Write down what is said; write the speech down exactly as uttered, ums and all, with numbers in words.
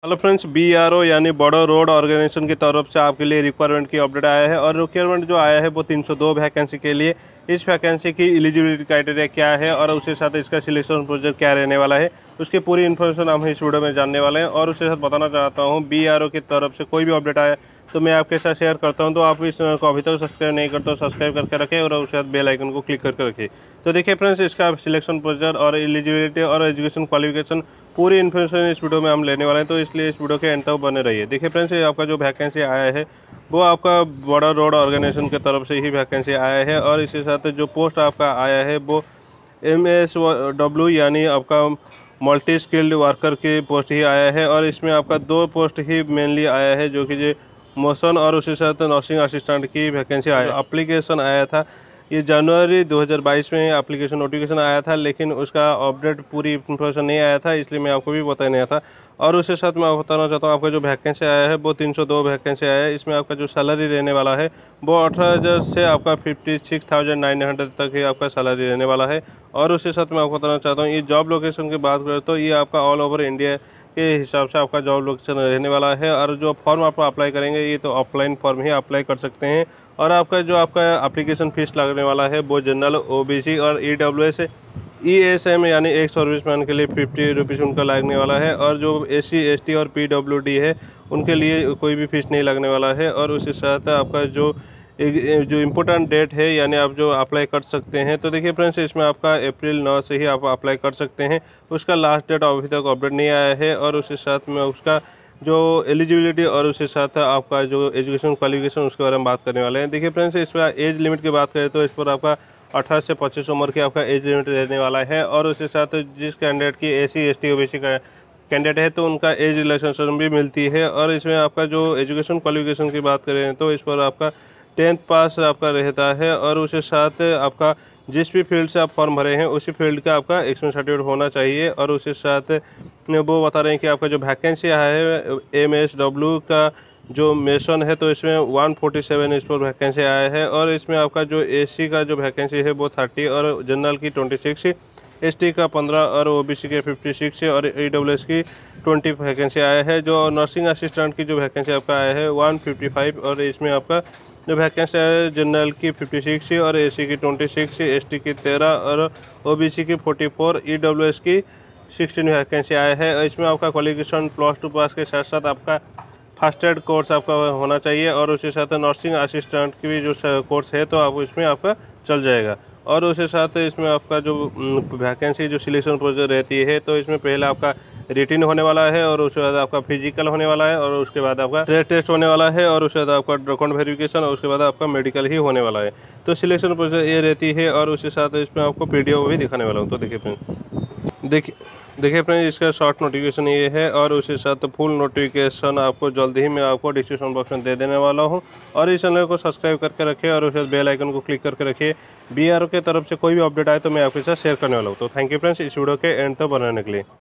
Hello friends, B R O यानी border road organisation की तरफ से आपके लिए रिक्वायरमेंट की अपडेट आया है। और रिक्वायरमेंट जो आया है वो तीन सौ दो वैकेंसी के लिए। इस वैकेंसी की एलिजिबिलिटी क्राइटेरिया क्या है और उसके साथ इसका सिलेक्शन प्रोसेस क्या रहने वाला है, उसकी पूरी इन्फॉर्मेशन हम इस वीडियो में जानने वाले हैं। और उसके साथ बताना चाहता हूँ, बी आर ओ की तरफ से कोई भी अपडेट आया तो मैं आपके साथ शेयर करता हूं। तो आप इस चैनल को अभी तक सब्सक्राइब नहीं करते तो सब्सक्राइब करके रखें और उसके बाद बेल आइकन को क्लिक करके रखें। तो देखिए फ्रेंड्स, इसका सिलेक्शन प्रोसीजर और एलिजिबिलिटी और एजुकेशन क्वालिफिकेशन पूरी इन्फॉर्मेशन इस वीडियो में हम लेने वाले हैं, तो इसलिए इस वीडियो के एंड तक बने रहिए। देखिए फ्रेंड्स, ये आपका जो वैकेंसी आया है वो आपका बॉर्डर रोड ऑर्गेनाइजेशन की तरफ से ही वैकेंसी आया है। और इसके साथ जो पोस्ट आपका आया है वो एम एस डब्ल्यू यानी आपका मल्टी स्किल्ड वर्कर की पोस्ट ही आया है। और इसमें आपका दो पोस्ट ही मेनली आया है, जो कि जो मोशन और उसी साथ नर्सिंग असिस्टेंट की वैकेंसी आया। एप्लीकेशन आया था ये जनवरी दो हज़ार बाईस में एप्लीकेशन नोटिफिकेशन आया था, लेकिन उसका अपडेट पूरी इन्फॉर्मेशन नहीं आया था, इसलिए मैं आपको भी बता नहीं था। और उसके साथ मैं बताना चाहता हूँ, आपका जो वैकेंसी आया है वो तीन सौ दो वैकेंसी आया है। इसमें आपका जो सैलरी रहने वाला है वो अठारह हज़ार से आपका fifty six thousand nine hundred तक ही आपका सैलरी रहने वाला है। और उसके साथ मैं आपको बताना चाहता हूँ, ये जॉब लोकेशन की बात करें तो ये आपका ऑल ओवर इंडिया के हिसाब से आपका जॉब लोकेशन रहने वाला है। और जो फॉर्म आप अप्लाई करेंगे ये तो ऑफलाइन फॉर्म ही अप्लाई कर सकते हैं। और आपका जो आपका एप्लीकेशन फीस लगने वाला है वो जनरल, ओ बी सी और E W S E S M यानी एक सर्विसमैन के लिए फिफ्टी रुपीज़ उनका लगने वाला है। और जो एस सी एस टी और पी डब्ल्यू डी है उनके लिए कोई भी फीस नहीं लगने वाला है। और उसके साथ आपका जो एक जो इम्पोर्टेंट डेट है यानी आप जो अप्लाई कर सकते हैं, तो देखिए फ्रेंड्स, इसमें आपका अप्रैल नौ से ही आप अप्लाई कर सकते हैं। उसका लास्ट डेट अभी तक अपडेट नहीं आया है। और उसके साथ में उसका जो एलिजिबिलिटी और उसके साथ आपका जो एजुकेशन क्वालिफिकेशन उसके बारे में बात करने वाले हैं। देखिए फ्रेंड्स, इस पर एज लिमिट की बात करें तो इस पर आपका अठारह से पच्चीस उम्र की आपका एज लिमिट रहने वाला है। और उसके साथ जिस कैंडिडेट की A C S T O B C का कैंडिडेट है तो उनका एज रिलैक्सेशन भी मिलती है। और इसमें आपका जो एजुकेशन क्वालिफिकेशन की बात करें तो इस पर आपका टेंथ पास आपका रहता है। और उसके साथ आपका जिस भी फील्ड से आप फॉर्म भरे हैं उसी फील्ड का आपका एक्सपीरियंस सर्टिफिकेट होना चाहिए। और उसके साथ वो बता रहे हैं कि आपका जो वैकेंसी है एम एस डब्ल्यू का जो मेसन है तो इसमें एक सौ सैंतालीस इस पर वैकेंसी आया है। और इसमें आपका जो एसी का जो वैकेंसी है वो तीस और जनरल की छब्बीस, एसटी का पंद्रह और ओबीसी के छप्पन और ईडब्ल्यूएस की बीस वैकेंसी आया है। जो नर्सिंग असिस्टेंट की जो वैकेंसी आपका आया है एक सौ पचपन। और इसमें आपका जो वैकेंसी है जनरल की छप्पन और एसी की छब्बीस, एसटी की तेरह और ओबीसी की चौवालीस, ईडब्ल्यूएस की सोलह वैकेंसी आया है। और इसमें आपका क्वालिफिकेशन प्लस टू पास के साथ साथ आपका फर्स्ट एड कोर्स आपका होना चाहिए। और उसके साथ नर्सिंग असिस्टेंट की भी जो कोर्स है तो आप इसमें आपका चल जाएगा। और उसके साथ इसमें आपका जो वैकेंसी जो सिलेक्शन प्रोसेस रहती है तो इसमें पहले आपका रिटिन होने वाला है और उसके बाद आपका फिजिकल होने वाला है और उसके बाद आपका ट्रेड टेस्ट होने वाला है और उसके बाद आपका डॉक्यूमेंट वेरिफिकेशन और उसके बाद आपका मेडिकल ही होने वाला है। तो सिलेक्शन प्रोसेस ये रहती है। और उसके साथ इसमें आपको पीडीएफ भी दिखाने वाला हूँ। तो देखिए फ्रेंड, देखिए देखिए फ्रेंड, इसका शॉर्ट नोटिफिकेशन ये है। और उसके साथ फुल नोटिफिकेशन आपको जल्दी ही मैं आपको डिस्क्रिप्शन बॉक्स में दे देने वाला हूँ। और इस चैनल को सब्सक्राइब करके रखें और उसके बाद बेल आइकन को क्लिक करके रखिए। बी आर ओ की तरफ से कोई भी अपडेट आए तो मैं आपके साथ शेयर करने वाला हूँ। तो थैंक यू फ्रेंड्स, इस वीडियो के एंड तक बनाने के लिए।